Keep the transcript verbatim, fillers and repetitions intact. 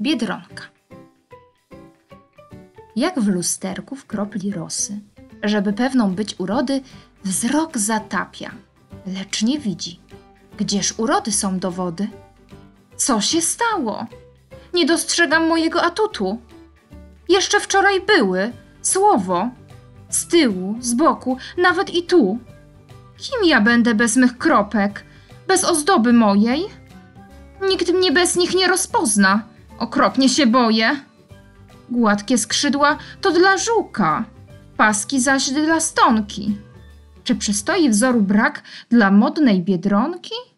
Biedronka. Jak w lusterku w kropli rosy, żeby pewną być urody, wzrok zatapia, lecz nie widzi. Gdzież urody są dowody? Co się stało? Nie dostrzegam mojego atutu. Jeszcze wczoraj były, słowo, z tyłu, z boku, nawet i tu. Kim ja będę bez mych kropek, bez ozdoby mojej? Nikt mnie bez nich nie rozpozna, okropnie się boję. Gładkie skrzydła to dla żuka, paski zaś dla stonki. Czy przystoi wzoru brak dla modnej Biedronki?